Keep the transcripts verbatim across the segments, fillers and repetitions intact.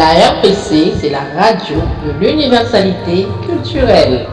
La R P C, c'est la radio de l'universalité culturelle.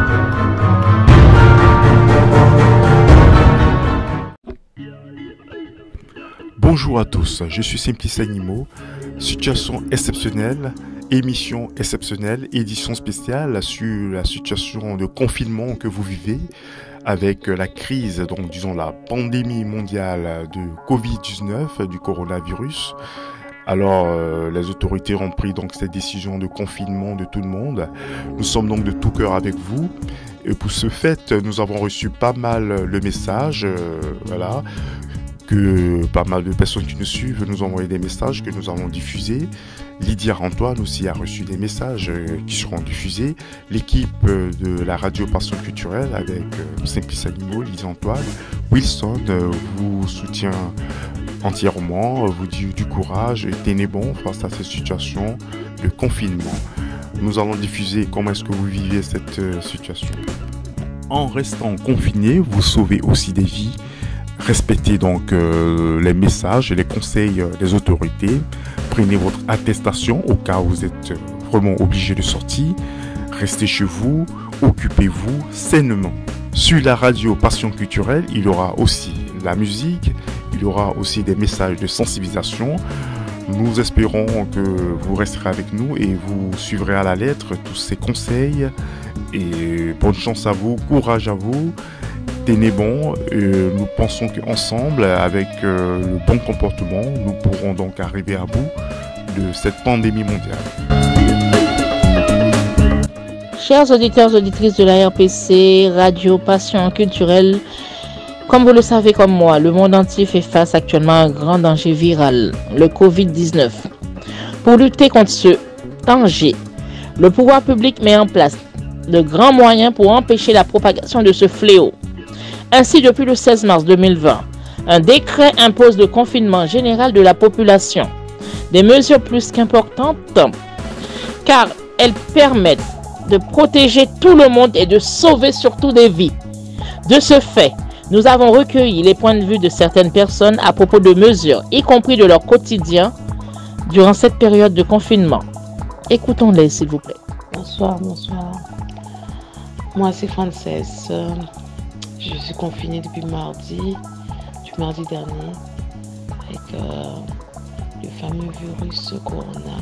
Bonjour à tous, je suis Simplice Animaux. Situation exceptionnelle, émission exceptionnelle, édition spéciale sur la situation de confinement que vous vivez avec la crise, donc disons la pandémie mondiale de covid dix-neuf, du coronavirus. Alors, euh, les autorités ont pris donc cette décision de confinement de tout le monde. Nous sommes donc de tout cœur avec vous. Et pour ce fait, nous avons reçu pas mal le message, euh, voilà, que pas mal de personnes qui nous suivent nous ont envoyé des messages que nous avons diffusés. Lydia Antoine aussi a reçu des messages euh, qui seront diffusés. L'équipe euh, de la radio Passion Culturelle avec euh, Simplice Animaux, Lydia Antoine, Wilson euh, vous soutient entièrement, vous dit du courage et tenez bon face à cette situation de confinement. Nous allons diffuser comment est-ce que vous vivez cette euh, situation. En restant confiné, vous sauvez aussi des vies. Respectez donc euh, les messages et les conseils euh, des autorités. Prenez votre attestation au cas où vous êtes euh, vraiment obligé de sortir. Restez chez vous, occupez-vous sainement. Sur la radio Passion Culturelle, il y aura aussi la musique. Il y aura aussi des messages de sensibilisation. Nous espérons que vous resterez avec nous et vous suivrez à la lettre tous ces conseils. Et bonne chance à vous, courage à vous, tenez bon. Et nous pensons qu'ensemble, avec euh, le bon comportement, nous pourrons donc arriver à bout de cette pandémie mondiale. Chers auditeurs et auditrices de la R P C, Radio Passion Culturelle, comme vous le savez comme moi, le monde entier fait face actuellement à un grand danger viral, le covid dix-neuf. Pour lutter contre ce danger, le pouvoir public met en place de grands moyens pour empêcher la propagation de ce fléau. Ainsi, depuis le seize mars deux mille vingt, un décret impose le confinement général de la population. Des mesures plus qu'importantes car elles permettent de protéger tout le monde et de sauver surtout des vies. De ce fait, nous avons recueilli les points de vue de certaines personnes à propos de mesures, y compris de leur quotidien, durant cette période de confinement. Écoutons-les, s'il vous plaît. Bonsoir, bonsoir. Moi, c'est Frances. Je suis confinée depuis mardi, du mardi dernier, avec euh, le fameux virus Corona.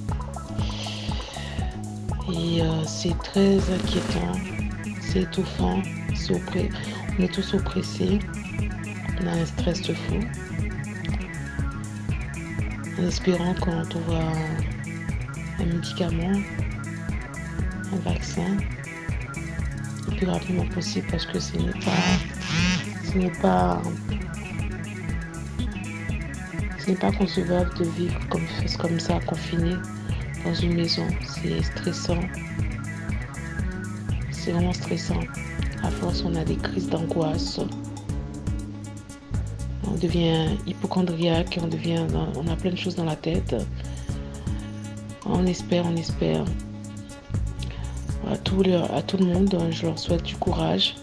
Et euh, c'est très inquiétant, c'est étouffant, c'est oppré- on est tous oppressés, on a un stress de fou. En espérant qu'on trouvera un médicament, un vaccin, le plus rapidement possible parce que ce n'est pas, ce n'est pas, ce n'est pas concevable de vivre comme, comme ça, confiné dans une maison. C'est stressant, c'est vraiment stressant. À force, on a des crises d'angoisse, on devient hypochondriaque, on devient, on a plein de choses dans la tête. On espère, on espère. À tout, le, à tout le monde, je leur souhaite du courage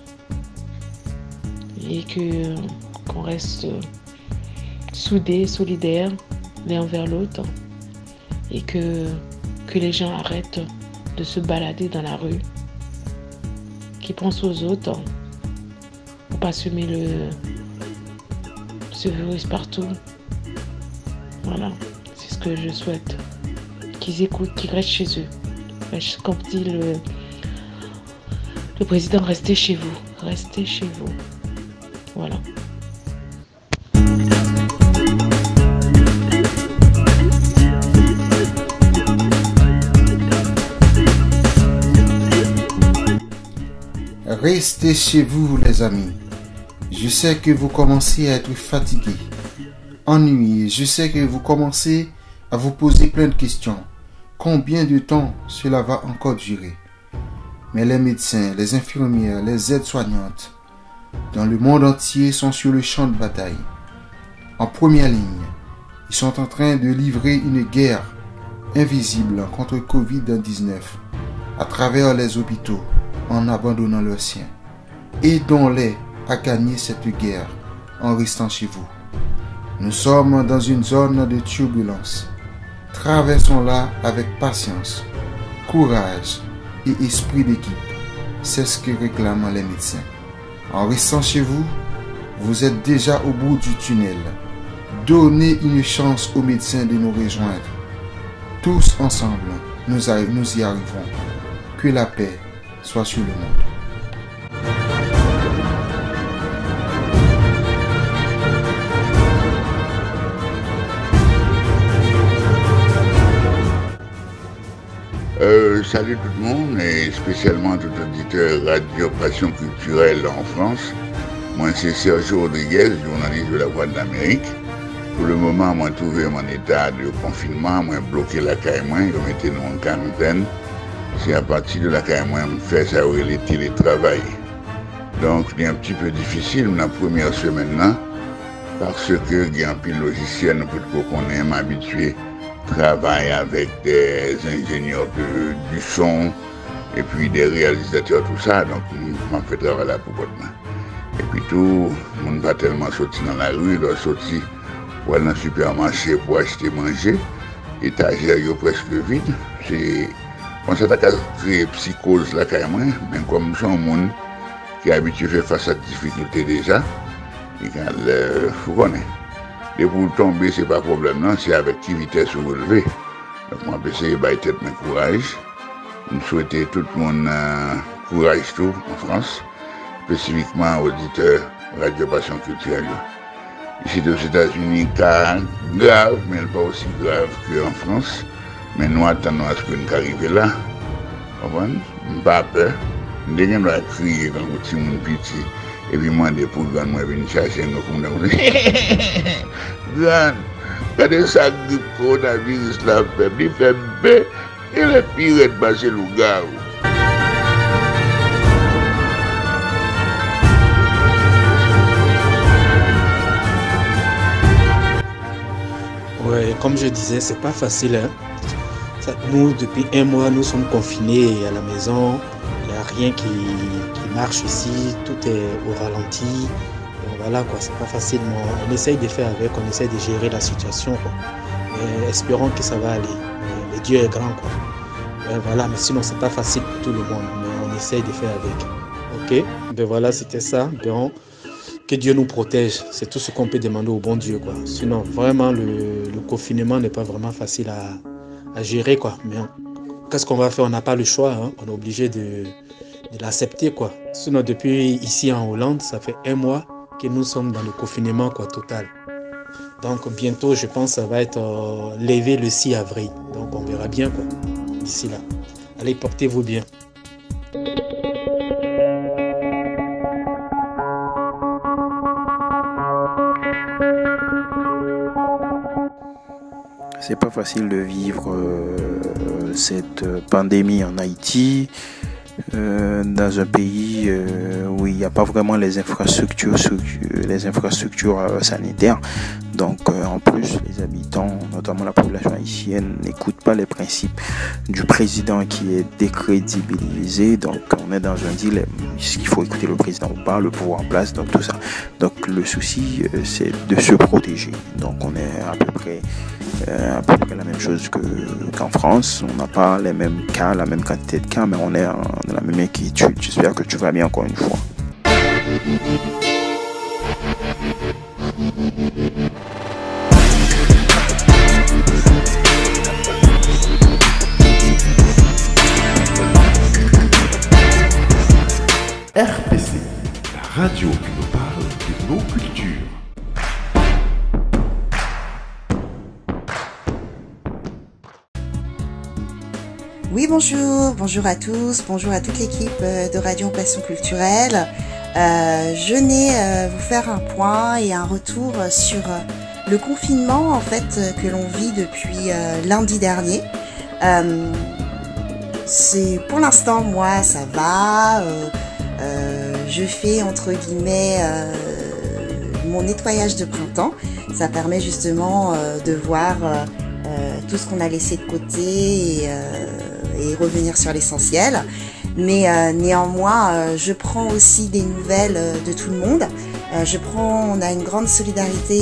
et que qu'on reste soudés, solidaires l'un envers l'autre et que, que les gens arrêtent de se balader dans la rue, qu'ils pensent aux autres pour pas semer le, ce virus partout. Voilà, c'est ce que je souhaite. Qu'ils écoutent, qu'ils restent chez eux. Comme dit le, le président, restez chez vous, restez chez vous. Voilà. Restez chez vous, les amis. Je sais que vous commencez à être fatigués, ennuyés. Je sais que vous commencez à vous poser plein de questions. Combien de temps cela va encore durer? Mais les médecins, les infirmières, les aides-soignantes dans le monde entier sont sur le champ de bataille. En première ligne, ils sont en train de livrer une guerre invisible contre covid dix-neuf à travers les hôpitaux en abandonnant leurs siens. Aidons-les à gagner cette guerre en restant chez vous. Nous sommes dans une zone de turbulence. Traversons-la avec patience, courage et esprit d'équipe. C'est ce que réclament les médecins. En restant chez vous, vous êtes déjà au bout du tunnel. Donnez une chance aux médecins de nous rejoindre. Tous ensemble, nous, nous y arriverons. Que la paix soit sur le monde. Euh, salut tout le monde et spécialement tout auditeur Radio Passion Culturelle en France. Moi c'est Sergio Rodriguez, journaliste de la Voix de l'Amérique. Pour le moment, moi trouvé mon état de confinement, moi bloqué la caille moi, je mettais nous en quarantaine. C'est à partir de la caille moi, je fais ça où les télétravail. Donc c'est un petit peu difficile la première semaine là, parce que il y a un pile logiciel pour qu'on est habitué. Travaille avec des ingénieurs de, du son et puis des réalisateurs, tout ça. Donc, je fais travail là pour moi. Et puis tout, on ne va tellement sortir dans la rue, il sortir pour aller dans le supermarché pour acheter manger. Étagère est presque vide. C'est, on s'est créé psychose là carrément, mais comme nous sommes un monde qui est habitué à faire face à des difficultés déjà, et quand il faut connaître. Et pour tomber, ce n'est pas problème, non, c'est avec qui vitesse vous relevez. Donc, moi, je vais essayer de tête mon courage. Je souhaite tout le monde euh, courage tout en France, spécifiquement aux auditeurs Radio Passion Culturelle. Ici aux États-Unis, cas grave, mais pas aussi grave qu'en France. Mais nous attendons à ce que nous arrivions là. Vous comprenez? Je n'ai pas peur. Je n'ai pas crier quand vous êtes mon petit. Et puis moi, des pour grands, moi, venir chercher nos comme Grand, regardez ça, grippe coronavirus, la faible, il fait bé, et les pires de passer le gars. Ouais, comme je disais, c'est pas facile, hein. Ça, nous, depuis un mois, nous sommes confinés à la maison. Il n'y a rien qui, qui marche ici, tout est au ralenti. Donc voilà quoi, c'est pas facile, mais on, on essaye de faire avec, on essaye de gérer la situation quoi. Et espérons que ça va aller. Mais, mais Dieu est grand quoi. Et voilà, mais sinon c'est pas facile pour tout le monde, mais on essaye de faire avec. Ok, ben voilà, c'était ça. Ben, que Dieu nous protège, c'est tout ce qu'on peut demander au bon Dieu quoi. Sinon vraiment le, le confinement n'est pas vraiment facile à, à gérer quoi. Mais qu'est-ce qu'on va faire? On n'a pas le choix, hein. On est obligé de, de l'accepter quoi. Sinon depuis ici en Hollande, ça fait un mois que nous sommes dans le confinement quoi, total. Donc bientôt, je pense, ça va être euh, levé le six avril. Donc on verra bien quoi, d'ici là. Allez, portez-vous bien. C'est pas facile de vivre euh, cette pandémie en Haïti. Euh, dans un pays euh, où il n'y a pas vraiment les infrastructures, les infrastructures euh, sanitaires. Donc euh, en plus, les habitants, notamment la population haïtienne, n'écoutent pas les principes du président qui est décrédibilisé. Donc on est dans un dilemme. Est-ce qu'il faut écouter le président ou pas, le pouvoir en place, donc tout ça. Donc le souci, euh, c'est de se protéger. Donc on est à peu près, euh, à peu près la même chose que, qu'en France. On n'a pas les mêmes cas, la même quantité de cas, mais on est en, dans la même inquiétude. J'espère que tu vas bien encore une fois. R P C, la radio qui nous parle de nos cultures. Oui, bonjour, bonjour à tous, bonjour à toute l'équipe de Radio Passion Culturelle. Euh, je venais euh, vous faire un point et un retour sur euh, le confinement en fait que l'on vit depuis euh, lundi dernier. Euh, c'est pour l'instant moi ça va. Euh, euh, je fais entre guillemets euh, mon nettoyage de printemps. Ça permet justement euh, de voir euh, euh, tout ce qu'on a laissé de côté et euh, et revenir sur l'essentiel. Mais euh, néanmoins, euh, je prends aussi des nouvelles euh, de tout le monde. Euh, je prends, on a une grande solidarité euh,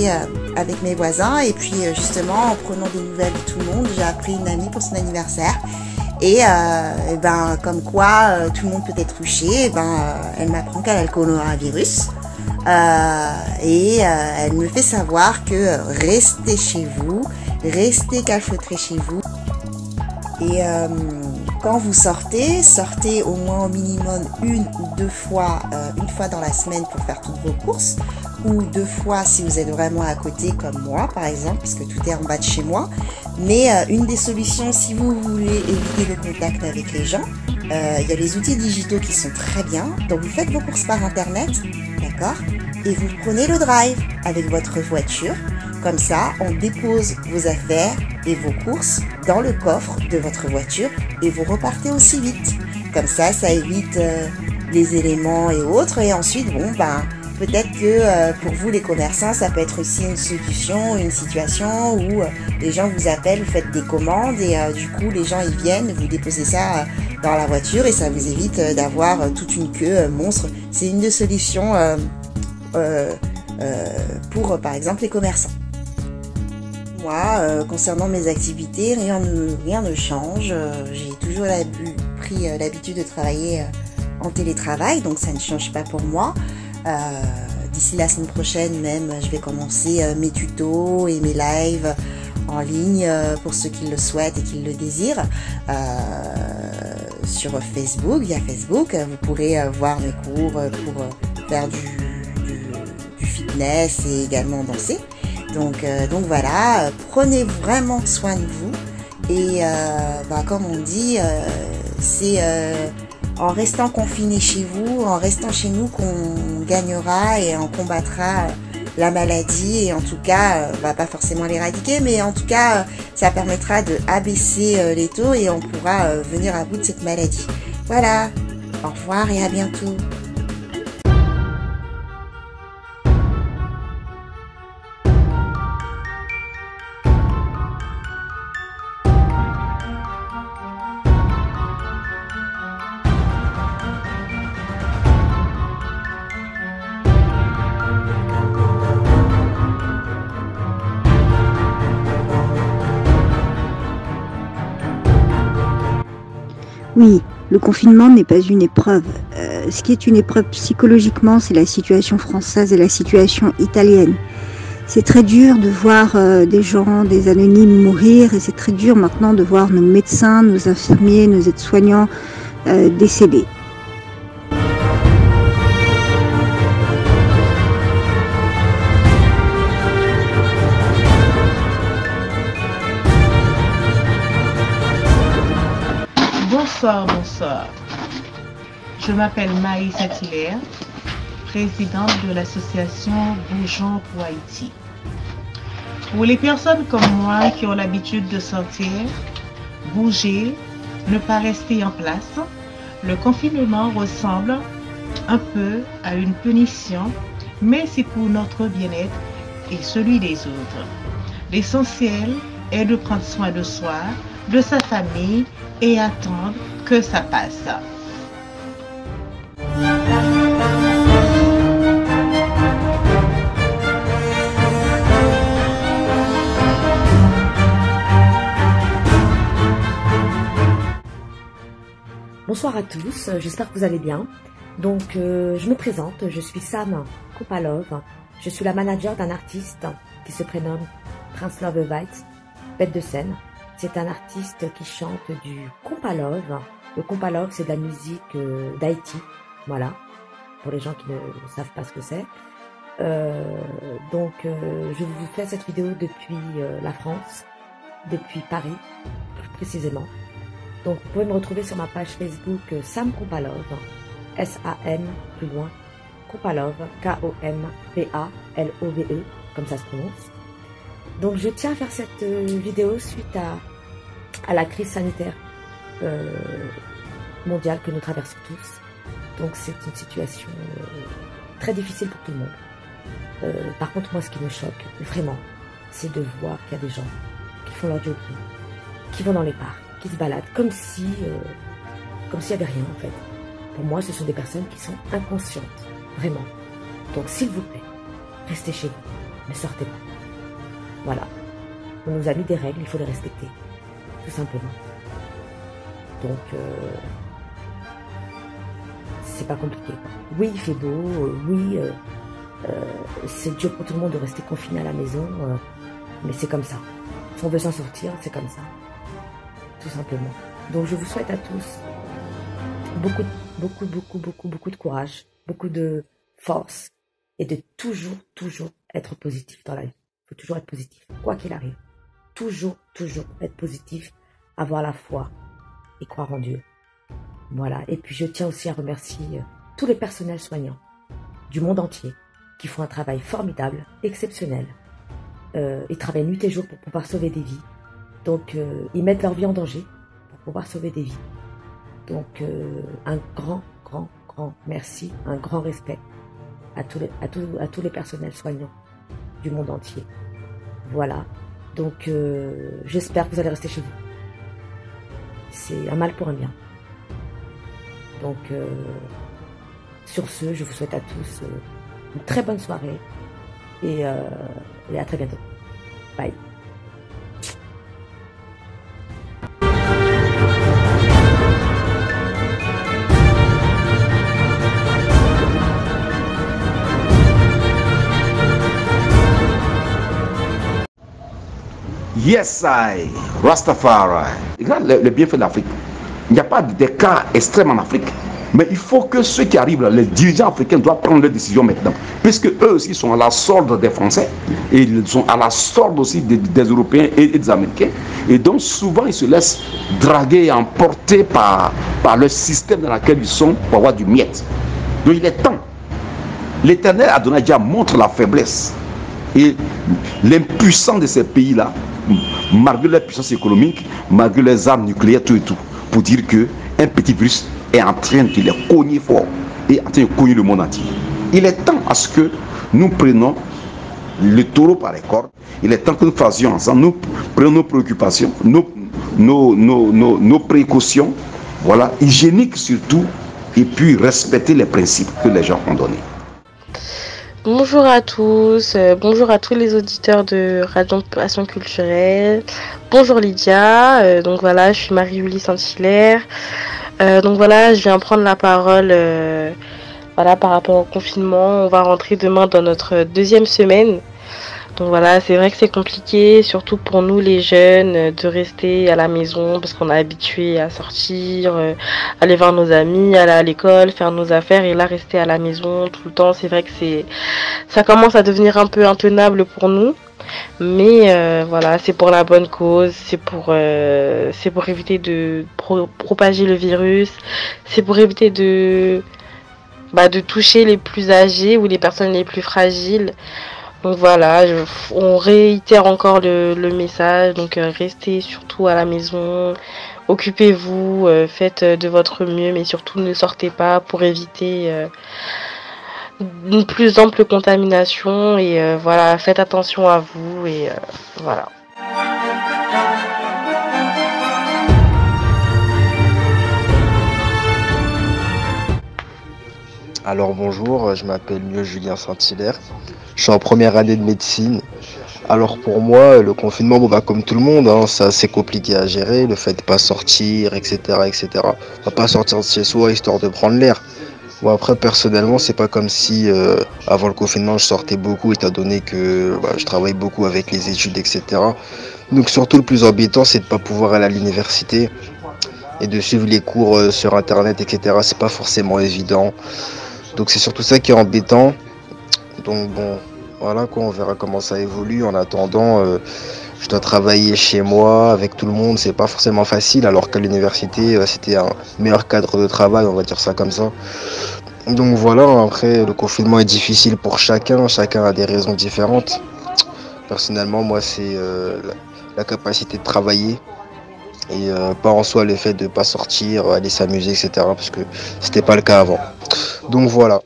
avec mes voisins. Et puis justement, en prenant des nouvelles de tout le monde, j'ai appris une amie pour son anniversaire. Et, euh, et ben, comme quoi euh, tout le monde peut être touché, et ben, euh, elle m'apprend qu'elle a le coronavirus. Euh, et euh, elle me fait savoir que restez chez vous, restez calfeutrés chez vous. Et euh, quand vous sortez, sortez au moins au minimum une ou deux fois, euh, une fois dans la semaine pour faire toutes vos courses, ou deux fois si vous êtes vraiment à côté comme moi par exemple, parce que tout est en bas de chez moi. Mais euh, une des solutions, si vous voulez éviter le contact avec les gens, euh, il y a les outils digitaux qui sont très bien. Donc vous faites vos courses par internet, d'accord, et vous prenez le drive avec votre voiture. Comme ça, on dépose vos affaires et vos courses dans le coffre de votre voiture et vous repartez aussi vite. Comme ça, ça évite euh, les éléments et autres. Et ensuite, bon, ben, peut-être que euh, pour vous, les commerçants, ça peut être aussi une solution, une situation où euh, les gens vous appellent, vous faites des commandes et euh, du coup, les gens, ils viennent, vous déposez ça euh, dans la voiture et ça vous évite euh, d'avoir euh, toute une queue euh, monstre. C'est une des solutions euh, euh, euh, pour, euh, par exemple, les commerçants. Moi, euh, concernant mes activités, rien ne, rien ne change. Euh, j'ai toujours pris euh, l'habitude de travailler euh, en télétravail, donc ça ne change pas pour moi. Euh, D'ici la semaine prochaine même, je vais commencer euh, mes tutos et mes lives en ligne euh, pour ceux qui le souhaitent et qui le désirent. Euh, sur Facebook, via Facebook, vous pourrez euh, voir mes cours euh, pour euh, faire du, du, du fitness et également danser. Donc, euh, donc voilà, euh, prenez vraiment soin de vous et euh, bah, comme on dit, euh, c'est euh, en restant confiné chez vous, en restant chez nous qu'on gagnera et on combattra la maladie et en tout cas, on va pas forcément l'éradiquer, mais en tout cas, ça permettra de abaisser les taux et on pourra venir à bout de cette maladie. Voilà, au revoir et à bientôt. Oui, le confinement n'est pas une épreuve. Euh, ce qui est une épreuve psychologiquement, c'est la situation française et la situation italienne. C'est très dur de voir euh, des gens, des anonymes mourir, et c'est très dur maintenant de voir nos médecins, nos infirmiers, nos aides-soignants euh, décédés. Bonsoir, bonsoir. Je m'appelle Maïs Athilaire, présidente de l'association Bougeons pour Haïti. Pour les personnes comme moi qui ont l'habitude de sortir, bouger, ne pas rester en place, le confinement ressemble un peu à une punition, mais c'est pour notre bien-être et celui des autres. L'essentiel est de prendre soin de soi, de sa famille et attendre que ça passe. Bonsoir à tous, j'espère que vous allez bien. Donc euh, je me présente, je suis Sam Kopalov, je suis la manager d'un artiste qui se prénomme Prince Love White, bête de scène. C'est un artiste qui chante du Kompalov. Le Kompalov, c'est de la musique euh, d'Haïti, voilà, pour les gens qui ne savent pas ce que c'est. Euh, donc, euh, je vous fais cette vidéo depuis euh, la France, depuis Paris, plus précisément. Donc, vous pouvez me retrouver sur ma page Facebook euh, Sam Kompalov, S A M, plus loin, Kompalov, K O M P A L O V E, comme ça se prononce. Donc, je tiens à faire cette euh, vidéo suite à à la crise sanitaire euh, mondiale que nous traversons tous. Donc c'est une situation euh, très difficile pour tout le monde. Euh, par contre, moi, ce qui me choque, vraiment, c'est de voir qu'il y a des gens qui font leur jogging, qui vont dans les parcs, qui se baladent, comme si, euh, comme s'il n'y avait rien, en fait. Pour moi, ce sont des personnes qui sont inconscientes, vraiment. Donc, s'il vous plaît, restez chez vous, ne sortez pas. Voilà. On nous a mis des règles, il faut les respecter. Tout simplement. Donc, euh, c'est pas compliqué. Oui, il fait beau, euh, oui, euh, euh, c'est dur pour tout le monde de rester confiné à la maison, euh, mais c'est comme ça. Si on veut s'en sortir, c'est comme ça. Tout simplement. Donc, je vous souhaite à tous beaucoup, beaucoup, beaucoup, beaucoup, beaucoup de courage, beaucoup de force et de toujours, toujours être positif dans la vie. Il faut toujours être positif, quoi qu'il arrive. Toujours, toujours être positif, avoir la foi et croire en Dieu. Voilà. Et puis je tiens aussi à remercier euh, tous les personnels soignants du monde entier qui font un travail formidable, exceptionnel. Euh, ils travaillent nuit et jour pour pouvoir sauver des vies. Donc euh, ils mettent leur vie en danger pour pouvoir sauver des vies. Donc euh, un grand, grand, grand merci, un grand respect à tous les, à tous, à tous les personnels soignants du monde entier. Voilà. Donc, euh, j'espère que vous allez rester chez vous. C'est un mal pour un bien. Donc, euh, sur ce, je vous souhaite à tous euh, une très bonne soirée et, euh, et à très bientôt. Bye. Yes, I, Rastafari. Regarde le, le bienfait de l'Afrique. Il n'y a pas de cas extrêmes en Afrique. Mais il faut que ceux qui arrivent, là, les dirigeants africains doivent prendre leurs décisions maintenant. Puisque eux aussi sont à la solde des Français. Et ils sont à la solde aussi des, des Européens et, et des Américains. Et donc souvent ils se laissent draguer et emporter par, par le système dans lequel ils sont pour avoir du miette. Donc il est temps. L'Éternel Adonai montre la faiblesse et l'impuissance de ces pays-là, malgré leur puissance économique, malgré les armes nucléaires, tout et tout, pour dire qu'un petit virus est en train de les cogner fort et en train de cogner le monde entier. Il est temps à ce que nous prenions le taureau par les cordes. Il est temps que nous fassions ensemble, nous prenions nos préoccupations, nos, nos, nos, nos, nos précautions, voilà, hygiéniques surtout, et puis respecter les principes que les gens ont donnés. Bonjour à tous, euh, bonjour à tous les auditeurs de Radio Passion Culturelle. Bonjour Lydia, euh, donc voilà, je suis Marie-Julie Saint-Hilaire. Euh, donc voilà, je viens prendre la parole euh, voilà, par rapport au confinement. On va rentrer demain dans notre deuxième semaine. Donc voilà, c'est vrai que c'est compliqué, surtout pour nous les jeunes, de rester à la maison parce qu'on est habitué à sortir, euh, aller voir nos amis, aller à l'école, faire nos affaires, et là rester à la maison tout le temps, c'est vrai que c'est, ça commence à devenir un peu intenable pour nous. Mais euh, voilà, c'est pour la bonne cause, c'est pour, euh, c'est pour éviter de pro- propager le virus, c'est pour éviter de, bah, de toucher les plus âgés ou les personnes les plus fragiles. Donc voilà, je, on réitère encore le, le message, donc euh, restez surtout à la maison, occupez-vous, euh, faites de votre mieux, mais surtout ne sortez pas pour éviter euh, une plus ample contamination, et euh, voilà, faites attention à vous, et euh, voilà. Alors bonjour, je m'appelle Mieux Julien Saint-Hilaire, je suis en première année de médecine. Alors pour moi, le confinement, bon bah comme tout le monde, hein, c'est assez compliqué à gérer, le fait de pas sortir, et cetera, et cetera. On va pas sortir de chez soi histoire de prendre l'air. Bon après personnellement, c'est pas comme si euh, avant le confinement je sortais beaucoup, étant donné que bah, je travaille beaucoup avec les études, et cetera. Donc surtout le plus embêtant, c'est de pas pouvoir aller à l'université et de suivre les cours euh, sur internet, et cetera. C'est pas forcément évident. Donc c'est surtout ça qui est embêtant. Donc bon, voilà quoi, on verra comment ça évolue. En attendant, euh, je dois travailler chez moi avec tout le monde, c'est pas forcément facile, alors qu'à l'université, euh, c'était un meilleur cadre de travail, on va dire ça comme ça. Donc voilà, après, le confinement est difficile pour chacun, chacun a des raisons différentes. Personnellement, moi, c'est euh, la, la capacité de travailler, et euh, pas en soi le fait de pas sortir, aller s'amuser, et cetera, parce que c'était pas le cas avant. Donc voilà.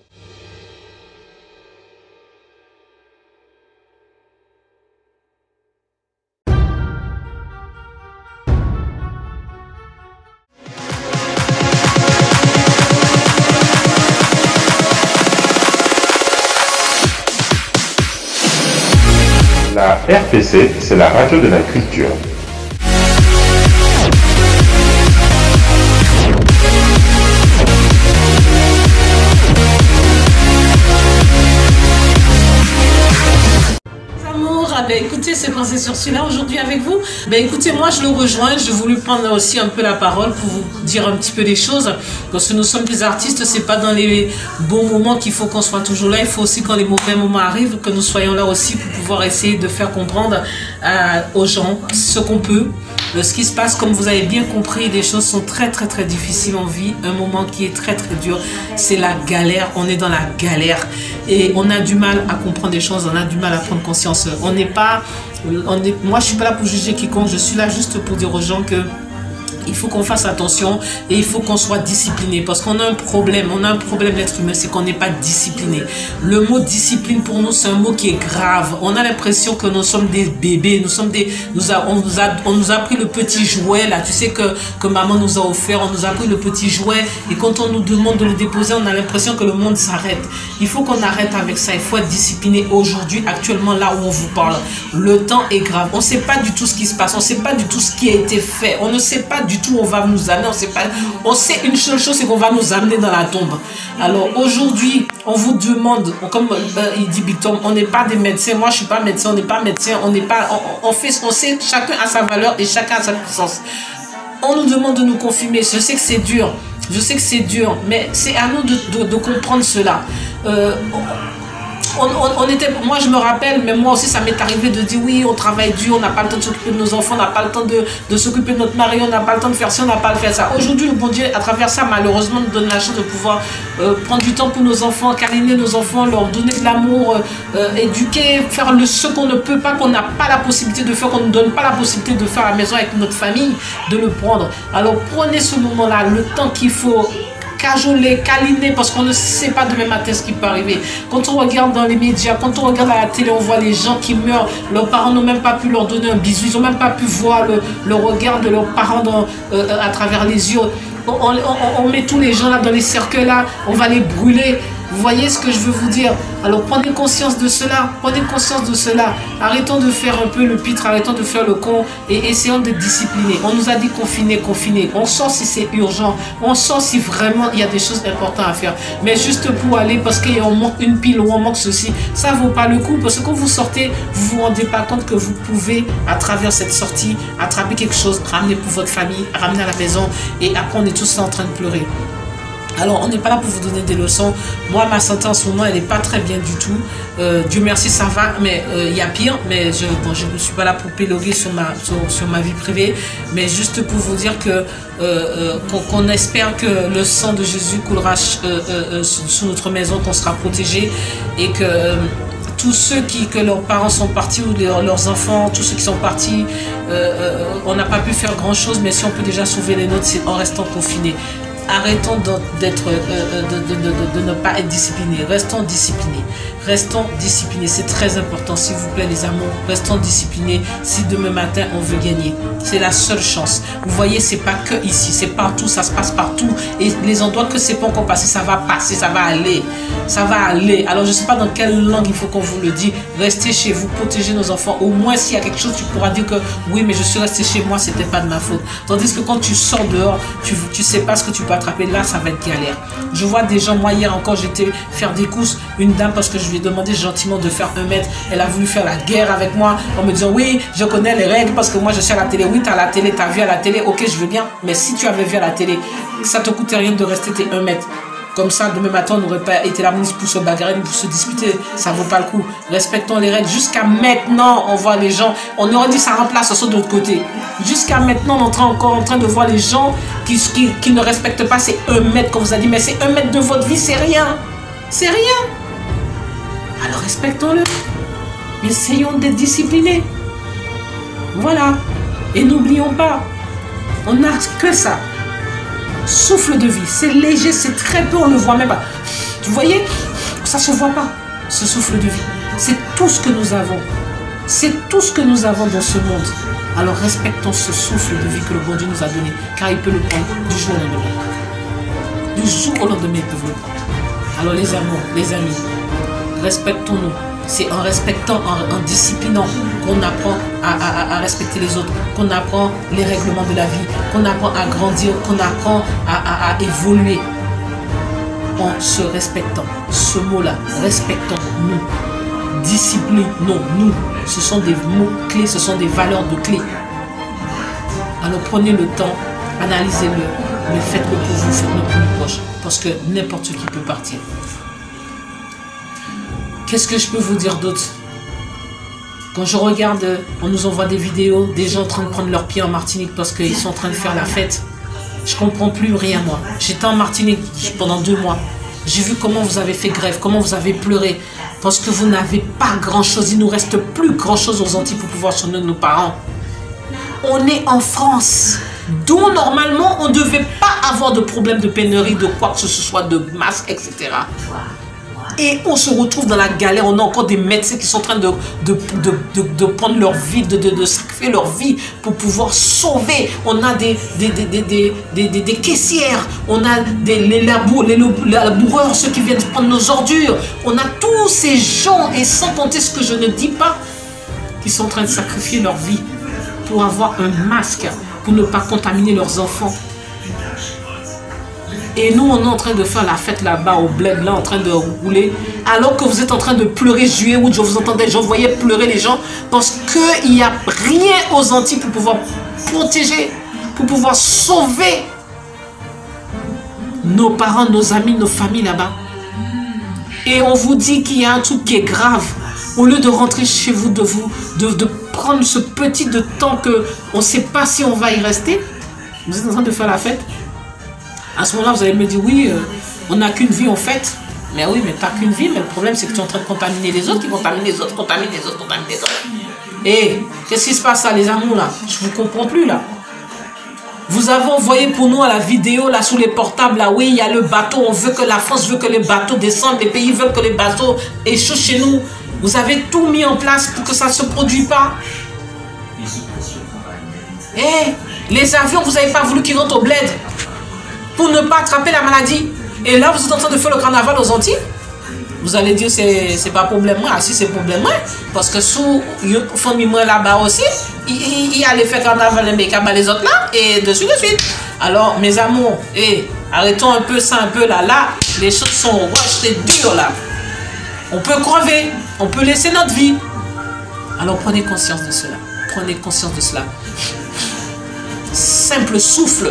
La R P C, c'est la radio de la culture. Ben écoutez, c'est pensé sur celui-là aujourd'hui avec vous. Ben écoutez, moi je le rejoins. J'ai voulu prendre aussi un peu la parole pour vous dire un petit peu les choses. Parce que nous sommes des artistes, c'est pas dans les bons moments qu'il faut qu'on soit toujours là. Il faut aussi quand les mauvais moments arrivent, que nous soyons là aussi pour pouvoir essayer de faire comprendre euh, aux gens ce qu'on peut. Ce qui se passe, comme vous avez bien compris, les choses sont très très très difficiles. On vit un moment qui est très très dur. C'est la galère, on est dans la galère. Et on a du mal à comprendre les choses, on a du mal à prendre conscience. On n'est pas... On est, moi, je suis pas là pour juger quiconque, je suis là juste pour dire aux gens que il faut qu'on fasse attention et il faut qu'on soit discipliné parce qu'on a un problème, on a un problème d'être humain, c'est qu'on n'est pas discipliné. Le mot discipline pour nous, c'est un mot qui est grave. On a l'impression que nous sommes des bébés, nous sommes des, nous a, on, nous a, on nous a pris le petit jouet là, tu sais que, que maman nous a offert, on nous a pris le petit jouet et quand on nous demande de le déposer, on a l'impression que le monde s'arrête. Il faut qu'on arrête avec ça, il faut être discipliné aujourd'hui, actuellement là où on vous parle. Le temps est grave, on ne sait pas du tout ce qui se passe, on ne sait pas du tout ce qui a été fait, on ne sait pas du tout où on va nous amener, on sait pas, on sait une seule chose, c'est qu'on va nous amener dans la tombe. Alors aujourd'hui, on vous demande, comme euh, il dit Big Tom, on n'est pas des médecins, moi je suis pas médecin, on n'est pas médecin, on n'est pas, on, on fait, on sait, chacun a sa valeur et chacun a sa puissance. On nous demande de nous confirmer, je sais que c'est dur, je sais que c'est dur, mais c'est à nous de, de, de comprendre cela. Euh, On, on, on était, moi je me rappelle, mais moi aussi ça m'est arrivé de dire oui, on travaille dur, on n'a pas le temps de s'occuper de nos enfants, on n'a pas le temps de, de s'occuper de notre mari, on n'a pas le temps de faire ça, on n'a pas le faire ça. Aujourd'hui, le bon Dieu, à travers ça, malheureusement, nous donne la chance de pouvoir euh, prendre du temps pour nos enfants, câliner nos enfants, leur donner de l'amour, euh, éduquer, faire le, ce qu'on ne peut pas, qu'on n'a pas la possibilité de faire, qu'on ne donne pas la possibilité de faire à la maison avec notre famille, de le prendre. Alors prenez ce moment-là, le temps qu'il faut, cajoler, câliner, parce qu'on ne sait pas demain matin ce qui peut arriver. Quand on regarde dans les médias, quand on regarde à la télé, on voit les gens qui meurent, leurs parents n'ont même pas pu leur donner un bisou, ils n'ont même pas pu voir le, le regard de leurs parents dans, euh, à travers les yeux. On, on, on, on met tous les gens là dans les cercueils là, on va les brûler. Vous voyez ce que je veux vous dire? Alors prenez conscience de cela, prenez conscience de cela. Arrêtons de faire un peu le pitre, arrêtons de faire le con et essayons d'être disciplinés. On nous a dit confiner, confiner. On sort si c'est urgent, on sort si vraiment il y a des choses importantes à faire. Mais juste pour aller parce qu'on manque une pile ou on manque ceci, ça ne vaut pas le coup parce que quand vous sortez, vous ne vous rendez pas compte que vous pouvez, à travers cette sortie, attraper quelque chose, ramener pour votre famille, ramener à la maison et après on est tous là en train de pleurer. Alors, on n'est pas là pour vous donner des leçons. Moi, ma santé en ce moment, elle n'est pas très bien du tout. Euh, Dieu merci, ça va, mais il euh, y a pire. Mais je bon, je ne suis pas là pour péloguer sur ma, sur, sur ma vie privée. Mais juste pour vous dire que euh, euh, qu'on qu'on espère que le sang de Jésus coulera euh, euh, sous notre maison, qu'on sera protégé et que... Euh, tous ceux qui, que leurs parents sont partis ou leurs, leurs enfants, tous ceux qui sont partis, euh, euh, on n'a pas pu faire grand chose, mais si on peut déjà sauver les nôtres, c'est en restant confinés. Arrêtons d'être, euh, de, de, de, de, de ne pas être disciplinés. Restons disciplinés. Restons disciplinés. C'est très important, s'il vous plaît, les amours. Restons disciplinés si demain matin on veut gagner. C'est la seule chance. Vous voyez, c'est pas que ici, c'est partout, ça se passe partout. Et les endroits que c'est pas encore passé, ça va passer, ça va aller. Ça va aller. Alors, je sais pas dans quelle langue il faut qu'on vous le dise. Restez chez vous, protégez nos enfants. Au moins, s'il y a quelque chose, tu pourras dire que oui, mais je suis resté chez moi, c'était pas de ma faute. Tandis que quand tu sors dehors, tu, tu sais pas ce que tu peux attraper. Là, ça va être galère. Je vois des gens, moi, hier encore, j'étais faire des courses. Une dame, parce que je lui ai demandé gentiment de faire un mètre, elle a voulu faire la guerre avec moi en me disant oui, je connais les règles parce que moi je suis à la télé. Oui, tu as la télé, tu as vu à la télé, ok, je veux bien. Mais si tu avais vu à la télé, ça te coûtait rien de rester tes un mètre. Comme ça, demain matin, on n'aurait pas été là pour se bagarrer, pour se disputer. Ça ne vaut pas le coup. Respectons les règles. Jusqu'à maintenant, on voit les gens. On aurait dit ça remplace ça de l'autre côté. Jusqu'à maintenant, on est encore en train de voir les gens qui, qui, qui ne respectent pas ces un mètre qu'on vous a dit. Mais c'est un mètre de votre vie, c'est rien. C'est rien. Alors respectons-le. Essayons d'être disciplinés. Voilà. Et n'oublions pas, on n'a que ça. Souffle de vie, c'est léger, c'est très peu, on ne le voit même pas. Vous voyez, ça ne se voit pas, ce souffle de vie. C'est tout ce que nous avons. C'est tout ce que nous avons dans ce monde. Alors respectons ce souffle de vie que le bon Dieu nous a donné, car il peut le prendre du jour au lendemain. Du jour au lendemain, il peut le prendre. Alors les amours, les amis, respectons-nous, C'est en respectant, en, en disciplinant qu'on apprend à, à, à respecter les autres, qu'on apprend les règlements de la vie, qu'on apprend à grandir, qu'on apprend à, à, à évoluer. En se respectant. Ce mot-là, respectons-nous. Discipline, non, nous. Ce sont des mots clés, ce sont des valeurs de clés. Alors prenez le temps, analysez-le, mais faites-le pour vous, faites-le pour les proches, parce que n'importe qui peut partir. Qu'est-ce que je peux vous dire d'autre? Quand je regarde, on nous envoie des vidéos, des gens en train de prendre leurs pieds en Martinique parce qu'ils sont en train de faire la fête. Je comprends plus rien, moi. J'étais en Martinique pendant deux mois. J'ai vu comment vous avez fait grève, comment vous avez pleuré, parce que vous n'avez pas grand-chose. Il ne nous reste plus grand-chose aux Antilles pour pouvoir soigner nos parents. On est en France, dont normalement on ne devait pas avoir de problème de pénurie, de quoi que ce soit, de masques, et cetera. Et on se retrouve dans la galère. On a encore des médecins qui sont en train de, de, de, de, de prendre leur vie, de, de, de sacrifier leur vie pour pouvoir sauver. On a des, des, des, des, des, des, des, des caissières, on a des, les, labour, les laboureurs, ceux qui viennent prendre nos ordures. On a tous ces gens, et sans compter ce que je ne dis pas, qui sont en train de sacrifier leur vie pour avoir un masque, pour ne pas contaminer leurs enfants. Et nous, on est en train de faire la fête là-bas au bled, là, en train de rouler. Alors que vous êtes en train de pleurer juillet août, je vous entendais, je voyais pleurer les gens. Parce qu'il n'y a rien aux Antilles pour pouvoir protéger, pour pouvoir sauver nos parents, nos amis, nos familles là-bas. Et on vous dit qu'il y a un truc qui est grave. Au lieu de rentrer chez vous, de, vous, de, de prendre ce petit de temps qu'on ne sait pas si on va y rester, vous êtes en train de faire la fête. À ce moment-là, vous allez me dire, oui, euh, on n'a qu'une vie en fait. Mais oui, mais pas qu'une vie. Mais le problème, c'est que tu es en train de contaminer les autres, qui contaminent les autres, contaminent les autres, contaminent les autres. Et qu'est-ce qui se passe là, les amours là? Je ne vous comprends plus là. Vous avez envoyé pour nous à la vidéo là, sous les portables là, oui, il y a le bateau. On veut que la France veut que les bateaux descendent. Les pays veulent que les bateaux échouent chez nous. Vous avez tout mis en place pour que ça ne se produise pas. Eh, les avions, vous n'avez pas voulu qu'ils rentrent au bled pour ne pas attraper la maladie. Et là, vous êtes en train de faire le carnaval aux Antilles. Vous allez dire, c'est pas problème moi. Ah, si, c'est problème moi. Parce que sous une famille moi là-bas aussi, il y a les faire carnaval mais les autres là, et de suite, de suite. Alors, mes amours, eh, arrêtons un peu ça, un peu là. Là, les choses sont roches, c'est dur là. On peut crever, on peut laisser notre vie. Alors, prenez conscience de cela. Prenez conscience de cela. Simple souffle.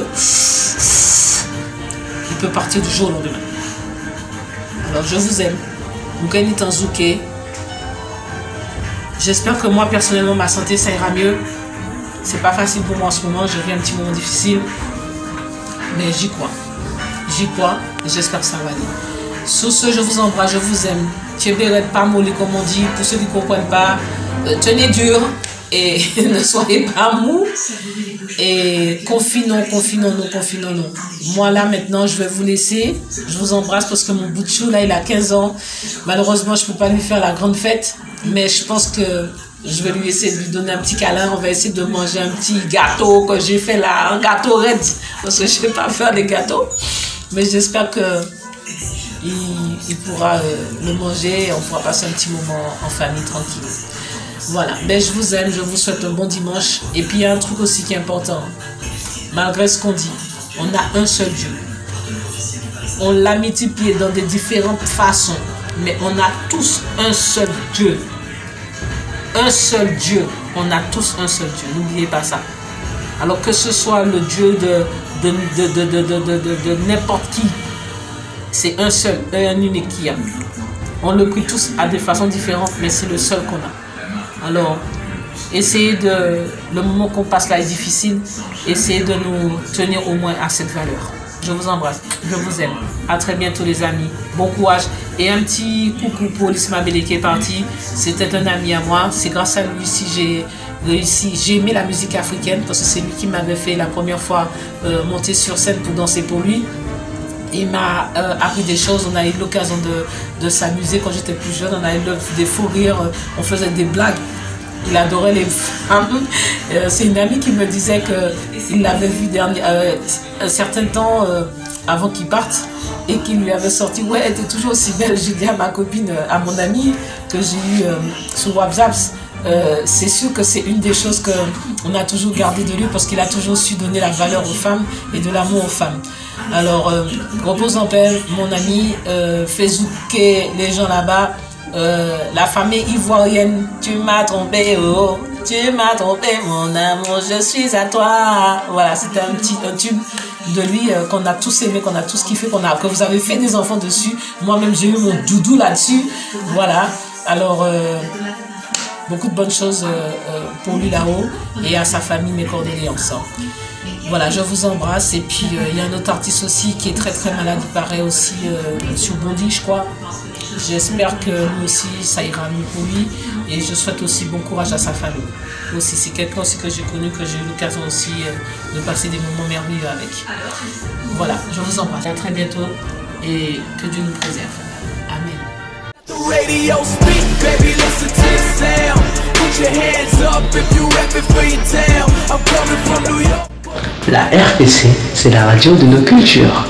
Il peut partir du jour au lendemain. Alors je vous aime. Mukani Tanzouké. J'espère que moi personnellement ma santé ça ira mieux. C'est pas facile pour moi en ce moment. Je vis un petit moment difficile. Mais j'y crois. J'y crois. Et j'espère que ça va aller. Sur ce, je vous embrasse, je vous aime. Tchéberet pas molli comme on dit. Pour ceux qui ne comprennent pas, euh, tenez dur. Et ne soyez pas mou. Et confinons, confinons-nous, confinons-nous. Moi là maintenant je vais vous laisser. Je vous embrasse parce que mon bout de chou là il a quinze ans. Malheureusement je ne peux pas lui faire la grande fête. Mais je pense que je vais lui essayer de lui donner un petit câlin. On va essayer de manger un petit gâteau que j'ai fait là. Un gâteau red. Parce que je ne sais pas faire des gâteaux. Mais j'espère que il, il pourra euh, le manger. Et on pourra passer un petit moment en famille tranquille. Voilà, ben, je vous aime, je vous souhaite un bon dimanche. Et puis il y a un truc aussi qui est important. Malgré ce qu'on dit, on a un seul Dieu. On l'a multiplié dans des différentes façons. Mais on a tous un seul Dieu. Un seul Dieu. On a tous un seul Dieu. N'oubliez pas ça. Alors que ce soit le Dieu de, de, de, de, de, de, de, de, de n'importe qui. C'est un seul, un unique qui a. On le prie tous à des façons différentes, mais c'est le seul qu'on a. Alors, essayez de, le moment qu'on passe là est difficile, essayez de nous tenir au moins à cette valeur. Je vous embrasse, je vous aime. À très bientôt les amis. Bon courage. Et un petit coucou pour Lisma Bélé qui est parti. C'était un ami à moi. C'est grâce à lui si j'ai réussi. J'ai aimé la musique africaine parce que c'est lui qui m'avait fait la première fois euh, monter sur scène pour danser pour lui. Il m'a euh, appris des choses, on a eu l'occasion de, de s'amuser quand j'étais plus jeune, on a eu des fous rires, on faisait des blagues. Il adorait les femmes. Euh, C'est une amie qui me disait qu'il l'avait vu dernier, euh, un certain temps euh, avant qu'il parte. et qui lui avait sorti, ouais, elle était toujours aussi belle. J'ai dit à ma copine, à mon amie que j'ai eu euh, sur WhatsApp, euh, c'est sûr que c'est une des choses qu'on a toujours gardé de lui parce qu'il a toujours su donner la valeur aux femmes et de l'amour aux femmes. Alors, euh, repose en paix, mon ami, euh, fais zouker les gens là-bas. Euh, la famille ivoirienne, tu m'as trompé, oh, tu m'as trompé, mon amour, je suis à toi. Voilà, c'était un petit un tube de lui euh, qu'on a tous aimé, qu'on a tous kiffé, qu'on a, que vous avez fait des enfants dessus. Moi-même, j'ai eu mon doudou là-dessus. Voilà, alors euh, beaucoup de bonnes choses euh, euh, pour lui là-haut et à sa famille, mes condoléances. Voilà, je vous embrasse. Et puis, il euh, y a un autre artiste aussi qui est très très malade, il paraît aussi euh, sur Bondy, je crois. J'espère que lui aussi, ça ira mieux pour lui. Et je souhaite aussi bon courage à sa famille. Aussi, c'est quelqu'un aussi que j'ai connu, que j'ai eu l'occasion aussi euh, de passer des moments merveilleux avec. Voilà, je vous embrasse. À très bientôt et que Dieu nous préserve. Amen. La R P C, c'est la radio de nos cultures.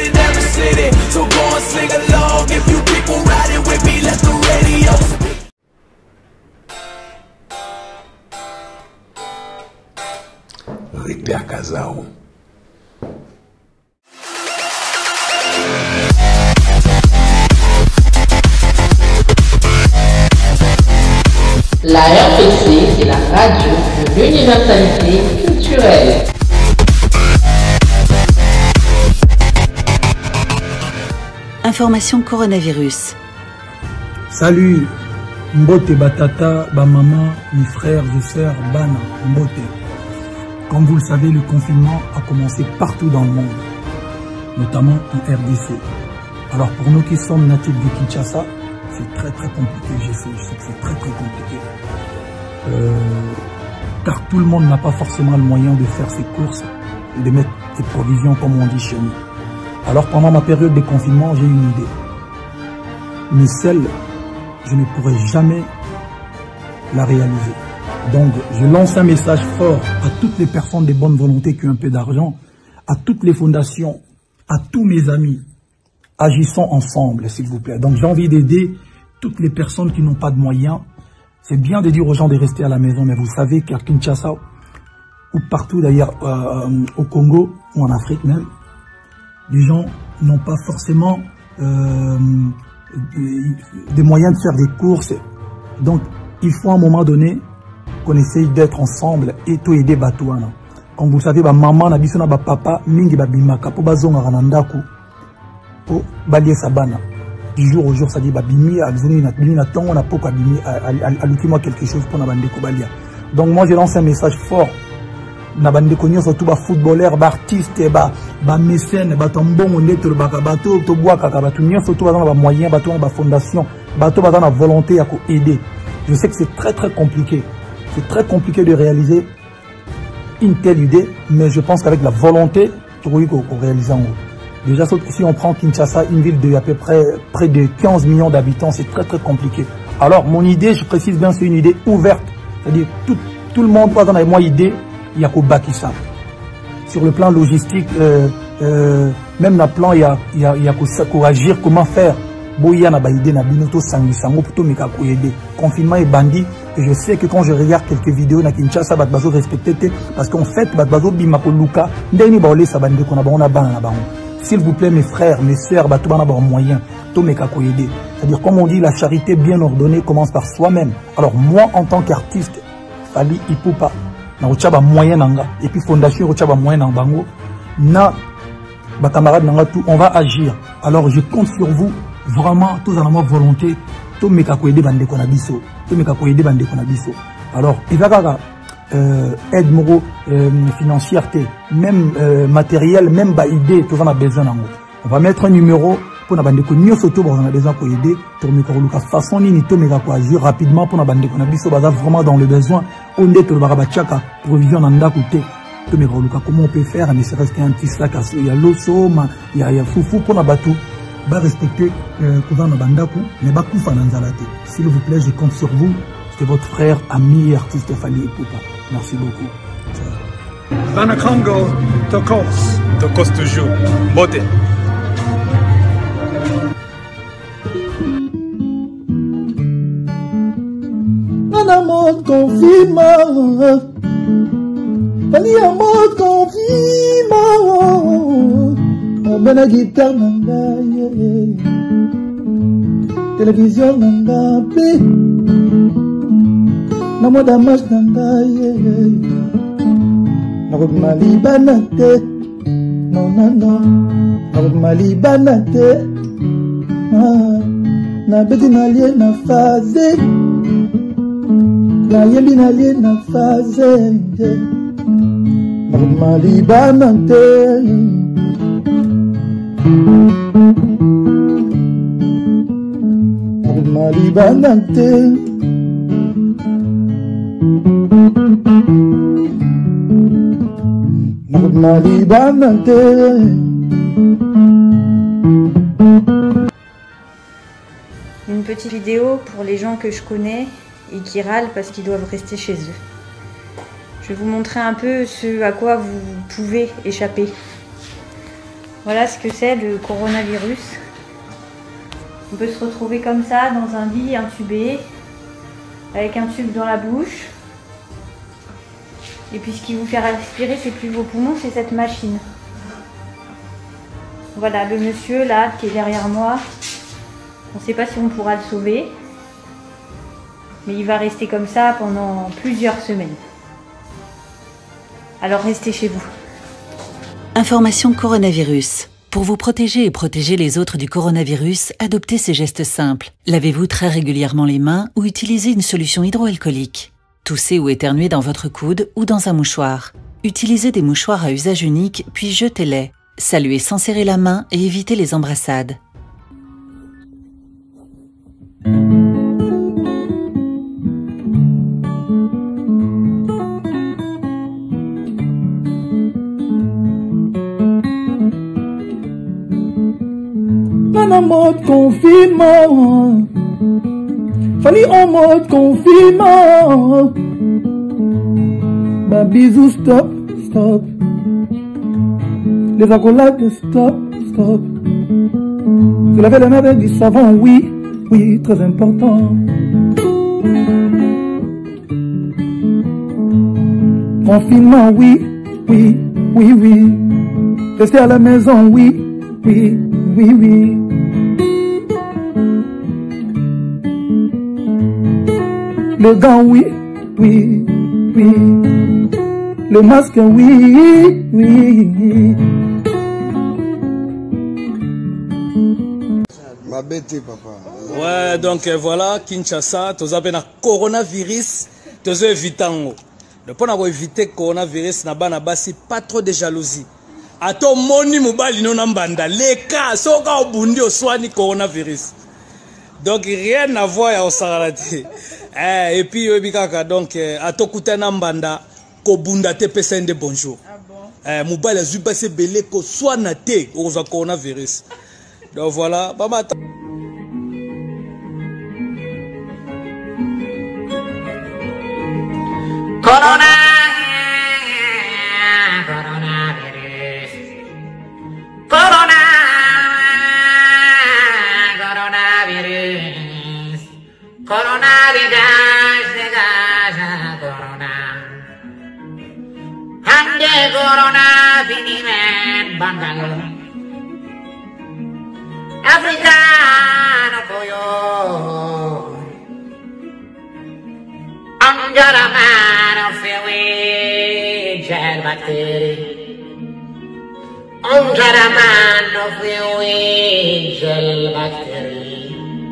Ripper Casal. La R P C, c'est la radio de l'universalité culturelle. Information coronavirus. Salut, Mbote Batata, ba maman, mes frères et sœurs, Bana, Mbote. Comme vous le savez, le confinement a commencé partout dans le monde, notamment en R D C. Alors pour nous qui sommes natifs de Kinshasa, c'est très très compliqué, je sais, je sais que c'est très très compliqué. Euh, car tout le monde n'a pas forcément le moyen de faire ses courses et de mettre ses provisions comme on dit chez nous. Alors pendant ma période de confinement, j'ai eu une idée. Mais celle, je ne pourrai jamais la réaliser. Donc je lance un message fort à toutes les personnes de bonne volonté qui ont un peu d'argent, à toutes les fondations, à tous mes amis. Agissons ensemble, s'il vous plaît. Donc j'ai envie d'aider toutes les personnes qui n'ont pas de moyens. C'est bien de dire aux gens de rester à la maison, mais vous savez qu'à Kinshasa, ou partout d'ailleurs euh, au Congo, ou en Afrique même, les gens n'ont pas forcément euh, des moyens de faire des courses. Donc, il faut à un moment donné qu'on essaye d'être ensemble et tout aider Batouana. Comme vous le savez, ma maman, ma biso, ma papa, mingi babimaka, pour bazonga ranandaku, pour balier sabana. Du jour au jour, ça dit babimi, alzoni na bimi na tongo na poko babimi, aluki-moi quelque chose pour na bandeko balia. Donc moi, je lance un message fort. Na bandeko nyo surtout ba footballeur, ba artiste, ba ba mécène, ba tombongo ndeto ba bato to bois kaka ba nyo surtout ba ba moyen, ba to ba fondation, ba to ba na volonté à aider. Je sais que c'est très très compliqué. C'est très compliqué de réaliser une telle idée, mais je pense qu'avec la volonté, tu peux réaliser en gros. Déjà, si on prend Kinshasa, une ville de à peu près près de quinze millions d'habitants, c'est très très compliqué. Alors mon idée, je précise bien, c'est une idée ouverte. C'est-à-dire tout, tout le monde doit avoir moi idée. Il y a qu'au Bakissa. Sur le plan logistique, euh, euh, même le plan, il y a, il y a, il y a qu'au agir, comment faire. Boya na baïdé na binoto sangi sango plutôt mais qu'à aider. Confinement et bandit. Et je sais que quand je regarde quelques vidéos na Kinshasa, bat bazo respecté parce qu'en fait, bat bazo bimako luka, ndeni baolé sa bande qu'on a bon na ban na ban. S'il vous plaît, mes frères, mes sœurs, bat tout ban avoir moyen, tout mais qu'à aider. C'est-à-dire, comme on dit, la charité bien ordonnée commence par soi-même. Alors moi, en tant qu'artiste, Fali Ipupa. Na ochaba moyen nanga et puis fondation ochaba moyen nanga bango na ba camarade nanga tout on va agir. Alors je compte sur vous vraiment tous en ma volonté to meka ko aider bande ko na biso to meka ko aider bande ko na biso. Alors il va kaka euh, aide moro euh, financière même euh, matériel même ba idée tout on a besoin nango. On va mettre un numéro pour na bande ko nyo soto on a besoin ko aider pour me ko luka façon ni to meka ko agir rapidement pour na bande ko na biso baza vraiment dans le besoin. On est le barabachaka provision nanda côté to me ko luka comment on peut faire ne serait-ce qu'un petit sac il y a l'osso il y a il y a foufou pour na batou ba respecter couvent na bandaku mais ba kufa na nzalate. S'il vous plaît, je compte sur vous. C'est votre frère ami et artiste Fali Ipupa. Merci beaucoup. Banakongo, Tokos. Tokos toujours. Bote. Bana mode confinement. Fali en mode confinement. Bana guitare nanga yeah. Télévision nanga pe. Na moda match nanga yeah. Na road mali banate. Non non non. Na road mali banate. Ah. Na beti na lie na faze. Na yembi na lie na faze. Na road mali banate. Mali banante. Mali banante. Une petite vidéo pour les gens que je connais et qui râlent parce qu'ils doivent rester chez eux. Je vais vous montrer un peu ce à quoi vous pouvez échapper. Voilà ce que c'est le coronavirus. On peut se retrouver comme ça dans un lit intubé, avec un tube dans la bouche. Et puis ce qui vous fait respirer, c'est plus vos poumons, c'est cette machine. Voilà, le monsieur là qui est derrière moi, on ne sait pas si on pourra le sauver. Mais il va rester comme ça pendant plusieurs semaines. Alors restez chez vous. Information coronavirus. Pour vous protéger et protéger les autres du coronavirus, adoptez ces gestes simples. Lavez-vous très régulièrement les mains ou utilisez une solution hydroalcoolique. Toussez ou éternuez dans votre coude ou dans un mouchoir. Utilisez des mouchoirs à usage unique, puis jetez-les. Saluez sans serrer la main et évitez les embrassades. En mode confinement. Fallait en mode confinement. Bah bisous, stop, stop. Les accolades, stop, stop. Se laver les mains avec du savon, oui, oui, très important. Confinement, oui, oui, oui, oui. Rester à la maison, oui, oui, oui, oui. Le gant, oui, oui, oui. Le masque, oui, oui. Ma bête, papa. Ouais, donc euh, voilà, Kinshasa, tu as un coronavirus, tu as évité. Pour éviter le coronavirus, na bana basi pas trop de jalousie. Ato moni mobali non ambanda. Les cas, soka obundi oswani coronavirus. Donc rien à voir au Saralati. Eh, et puis donc ato kutana mbanda ko bunda te pesende bonjour. Ah bon? Eh, mobile a zuba se belé ko soit na te au coronavirus. Donc voilà, baba. Corona, coronavirus. Corona, coronavirus. Corona, dégage, dégage, corona. Hande corona, finimen, bangal. Africano, koyo. Anjara man of the gel bacteria. Anjara man of the gel bacteria.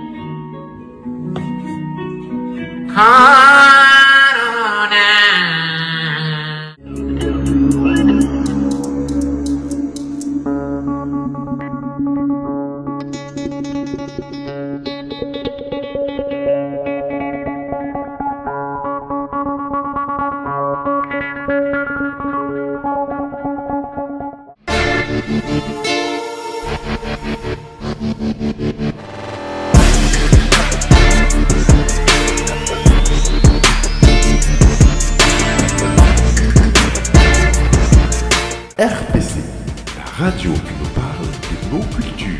Corona. R P C, la radio qui nous parle de nos cultures.